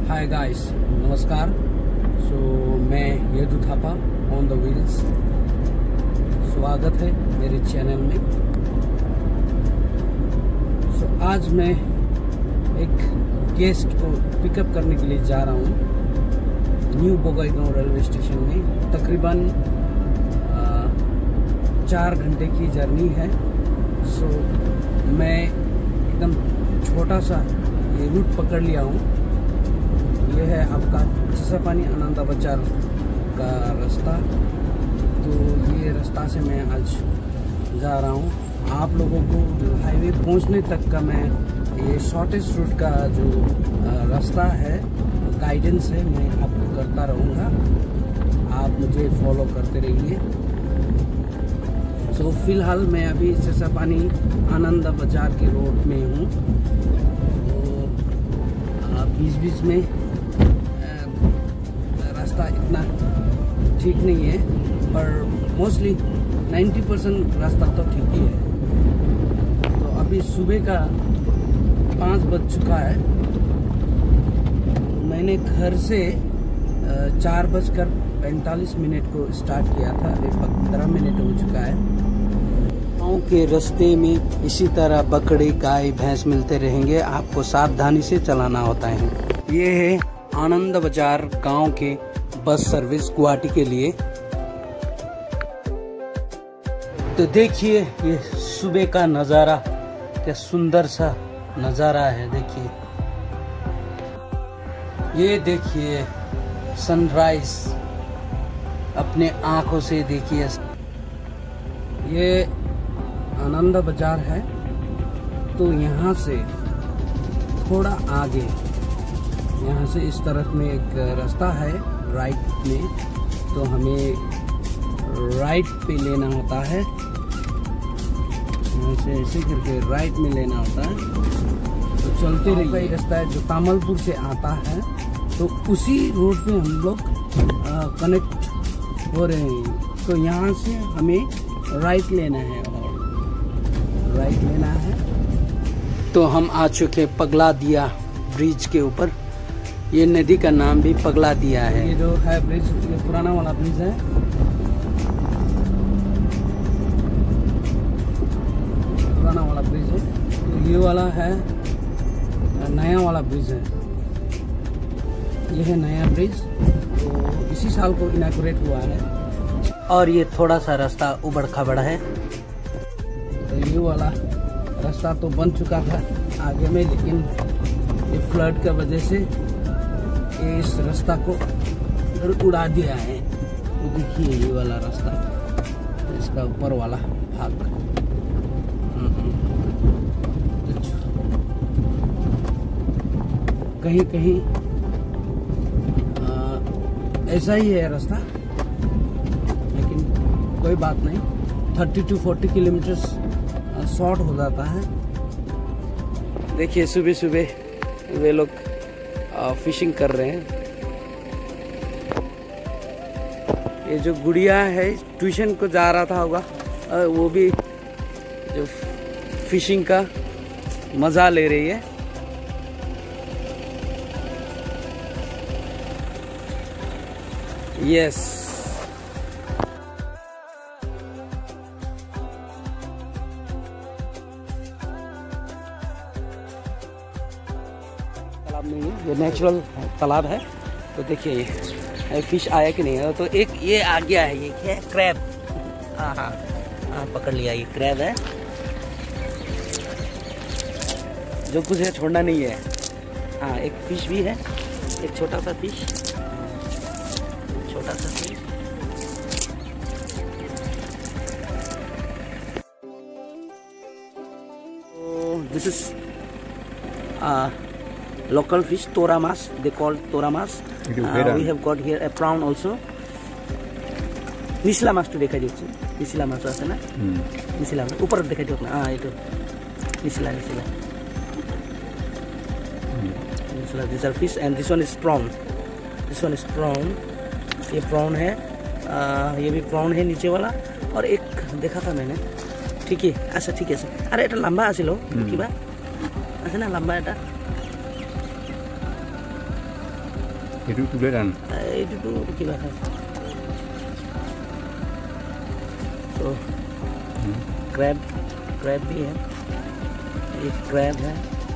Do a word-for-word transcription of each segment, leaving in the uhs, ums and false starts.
Hi guys, नमस्कार। So so, मैं Yadu Thapa on the wheels. स्वागत है मेरे चैनल में। सो so, आज मैं एक गेस्ट को पिकअप करने के लिए जा रहा हूँ न्यू बोगाईगांव रेलवे स्टेशन में। तकरीबन चार घंटे की जर्नी है। सो so, मैं एकदम छोटा सा ये रूट पकड़ लिया हूँ। ये है आपका चिसापानी आनंद बाजार का रास्ता। तो ये रास्ता से मैं आज जा रहा हूँ। आप लोगों को हाईवे पहुँचने तक का मैं ये शॉर्टेस्ट रूट का जो रास्ता है, गाइडेंस है, मैं आपको करता रहूँगा। आप मुझे फॉलो करते रहिए। सो फिलहाल मैं अभी चिसापानी आनंद बाजार के रोड में हूँ। तो बीच बीच में रास्ता इतना ठीक नहीं है, पर मोस्टली नब्बे परसेंट रास्ता तो ठीक ही है। तो अभी सुबह का पाँच बज चुका है। मैंने घर से चार बजकर पैंतालीस मिनट को स्टार्ट किया था। अभी पंद्रह मिनट हो चुका है। गाँव के रास्ते में इसी तरह बकरी गाय भैंस मिलते रहेंगे। आपको सावधानी से चलाना होता है। ये है आनंद बाजार गांव के बस सर्विस गुवाहाटी के लिए। तो देखिए ये सुबह का नज़ारा, क्या सुंदर सा नज़ारा है। देखिए ये देखिए सनराइज अपने आंखों से देखिए। ये आनंद बाजार है। तो यहाँ से थोड़ा आगे, यहाँ से इस तरफ में एक रास्ता है राइट में। तो हमें राइट पे लेना होता है। यहाँ से ऐसे करके राइट में लेना होता है। तो चलते रहिए। रास्ता है जो तामलपुर से आता है। तो उसी रोड पे हम लोग कनेक्ट हो रहे हैं। तो यहाँ से हमें राइट लेना है और राइट लेना है। तो हम आ चुके पगला दिया ब्रिज के ऊपर। ये नदी का नाम भी पगला दिया है। ये जो है ब्रिज, ये पुराना वाला ब्रिज है। पुराना वाला ब्रिज है। तो ये वाला है नया वाला ब्रिज है। ये है नया ब्रिज। तो इसी साल को इनॉग्रेट हुआ है। और ये थोड़ा सा रास्ता उबड़ खाबड़ है। तो ये वाला रास्ता तो बन चुका था आगे में, लेकिन ये फ्लड की वजह से ये इस रास्ता को उड़ा दिया है। तो देखिए ये वाला रास्ता, इसका ऊपर वाला भाग। कहीं कहीं आ, ऐसा ही है रास्ता, लेकिन कोई बात नहीं। Thirty to forty kilometre short हो जाता है। देखिए सुबह सुबह वे लोग फिशिंग कर रहे हैं। ये जो गुड़िया है ट्यूशन को जा रहा था होगा, वो भी जो फिशिंग का मजा ले रही है। यस, तालाब नहीं है, ये नेचुरल तालाब है। तो देखिए ये फिश आया कि नहीं है। तो एक ये आ गया है, ये क्या है, क्रैब। हाँ हाँ हाँ, पकड़ लिया। ये क्रैब है। जो कुछ है छोड़ना नहीं है। हाँ, एक फिश भी है, एक छोटा सा फिश, छोटा सा फिश। तो this is local fish, toramas, they call toramas. Uh, we have got here a prawn also. Nisla mas to dekhai diyochu. Nisla mas ase na? Nisla mas upar dekhai diyok na. Ah, eto. Nisla, nisla. Nisla, these are fish and this one is prawn. This one is prawn. ये prawn है। आ, ये भी prawn है नीचे वाला। और एक देखा था मैंने। ठीक है, अच्छा ठीक है। अरे এটা লম্বা আছিল কিবা আছে না লম্বা এটা। Itu tulen. Itu tuh gimana? So, hmm. crab, crab भी है, एक crab है,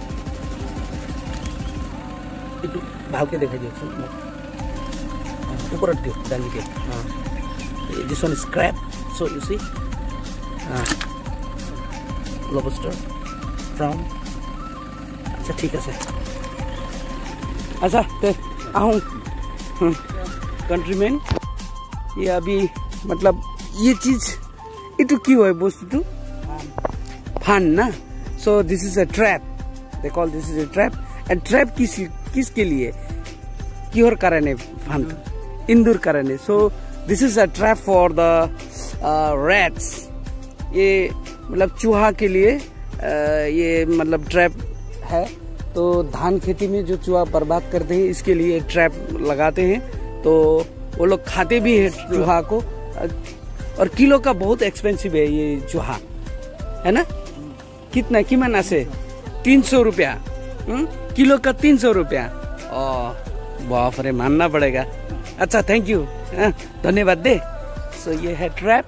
itu भाव के देखा जाए सुन, ऊपर रखियो डाल के, हाँ, this one is crab, so you see, हाँ, lobster, prawn, अच्छा ठीक है सर, अच्छा तो आहूँ, कंट्रीमैन, ये अभी मतलब ये चीज इटू क्यों है बोस टू फन ना so this is a trap they call this is a trap and trap किस किसके लिए क्यों कारण है फन इंदूर कारण है so this is a trap for the rats ये मतलब चूहा के लिए uh, ये मतलब ट्रैप है तो धान खेती में जो चूहा बर्बाद करते हैं इसके लिए ट्रैप लगाते हैं तो वो लोग खाते भी है चूहा को और किलो का बहुत एक्सपेंसिव है ये चूहा है ना कितना कीमत से तीन सौ रुपया किलो का तीन सौ रुपया बाप रे मानना पड़ेगा अच्छा थैंक यू धन्यवाद दे सो ये है ट्रैप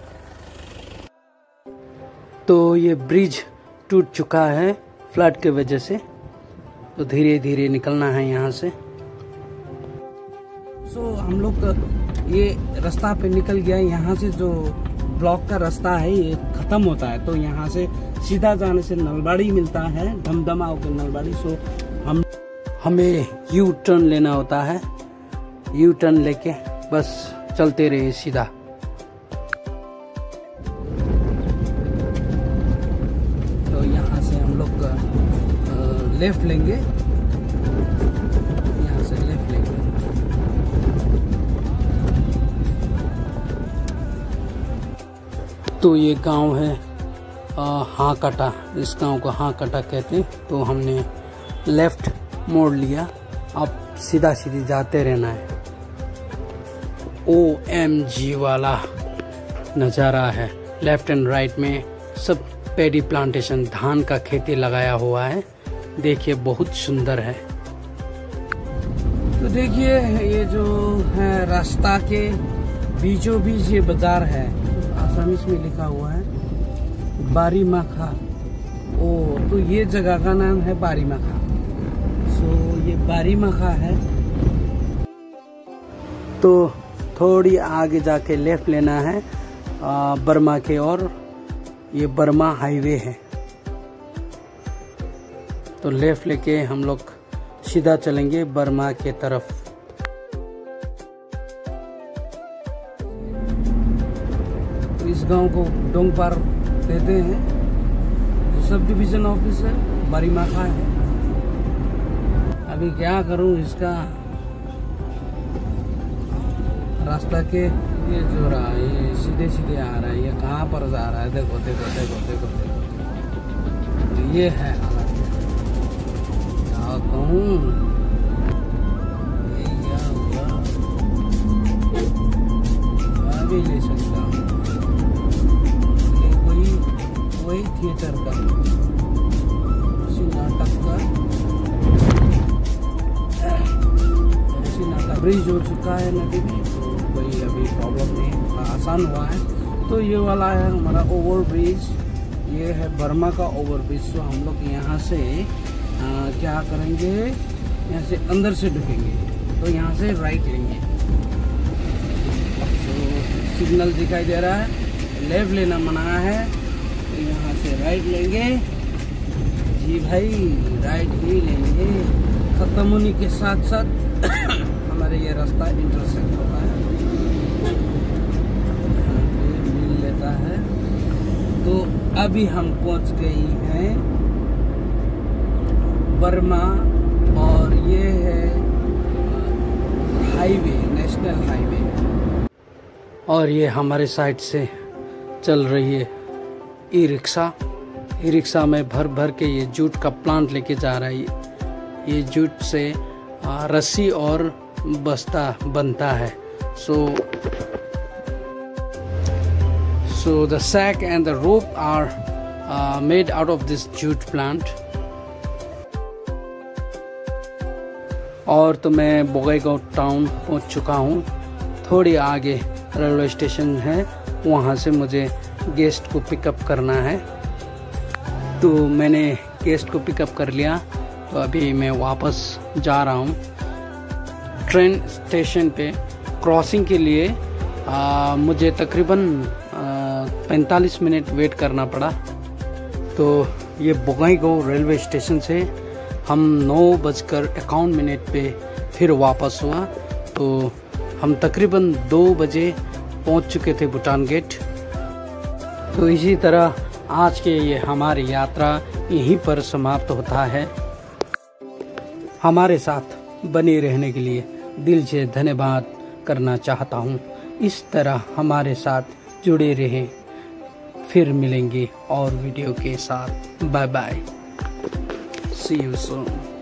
तो ये ब्रिज टूट चुका है फ्लड के वजह से तो धीरे धीरे निकलना है यहाँ से सो so, हम लोग ये रास्ता पे निकल गया यहाँ से जो ब्लॉक का रास्ता है ये खत्म होता है तो यहाँ से सीधा जाने से नलबाड़ी मिलता है धमधमा होकर नलबाड़ी सो हम हमें यू टर्न लेना होता है यू टर्न लेके बस चलते रहे सीधा तो यहाँ से हम लोग लेफ्ट लेंगे यहाँ से लेफ्ट लेंगे तो ये गांव है हाँ कटा इस गांव को हाँ कटा कहते हैं तो हमने लेफ्ट मोड़ लिया अब सीधा सीधी जाते रहना है ओ एम जी वाला नज़ारा है लेफ्ट एंड राइट में सब पेडी प्लांटेशन धान का खेती लगाया हुआ है देखिए बहुत सुंदर है तो देखिए ये जो है रास्ता के बीचों बीच ये बाजार है आसामीज में लिखा हुआ है बारी माखा ओ तो ये जगह का नाम है बारी माखा सो ये बारी माखा है तो थोड़ी आगे जाके लेफ्ट लेना है आ, बर्मा के और ये बर्मा हाईवे है तो लेफ्ट लेके हम लोग सीधा चलेंगे बर्मा के तरफ तो इस गांव को डोंगपार कहते हैं जो सब डिवीजन ऑफिस है बारीमाखा है अभी क्या करूं इसका रास्ता के ये जो रहा है ये सीधे सीधे आ रहा है ये कहाँ पर जा रहा है देखो देखो देखो देखो देखो तो ये है हालत क्या कहूँ ये क्या हुआ मैं भी ले सकता हूँ ये कोई वही थिएटर का उसी नाटक का उसी नाटक ब्रिज हो चुका है नदी में कोई अभी प्रॉब्लम नहीं आसान हुआ है तो ये वाला है हमारा ओवर ब्रिज ये है बर्मा का ओवर ब्रिज तो हम लोग यहाँ से आ, क्या करेंगे यहाँ से अंदर से ढुकेंगे तो यहाँ से राइट लेंगे तो सिग्नल दिखाई दे रहा है लेफ्ट लेना मना है तो यहाँ से राइट लेंगे जी भाई राइट ही लेंगे खत्म होने के साथ साथ हमारे ये रास्ता इंटरसेक्ट होता है मिल लेता है तो अभी हम पहुंच गई हैं बर्मा और ये है हाईवे नेशनल हाईवे और ये हमारे साइड से चल रही है ई रिक्शा ई रिक्शा में भर भर के ये जूट का प्लांट लेके जा रहा है ये जूट से रस्सी और बस्ता बनता है so so the sack and the rope are uh, made out of this jute plant और तो मैं बोगाईगांव टाउन पहुंच चुका हूं। थोड़ी आगे रेलवे स्टेशन है, वहां से मुझे गेस्ट को पिकअप करना है। तो मैंने गेस्ट को पिकअप कर लिया, तो अभी मैं वापस जा रहा हूं। ट्रेन स्टेशन पे क्रॉसिंग के लिए आ, मुझे तकरीबन पैंतालीस मिनट वेट करना पड़ा। तो ये बोगाईगांव रेलवे स्टेशन से हम नौ बजकर इक्यावन मिनट पे फिर वापस हुआ। तो हम तकरीबन दो बजे पहुंच चुके थे भूटान गेट। तो इसी तरह आज के ये हमारी यात्रा यहीं पर समाप्त होता है। हमारे साथ बने रहने के लिए दिल से धन्यवाद करना चाहता हूँ। इस तरह हमारे साथ जुड़े रहें। फिर मिलेंगे और वीडियो के साथ। Bye bye, see you soon.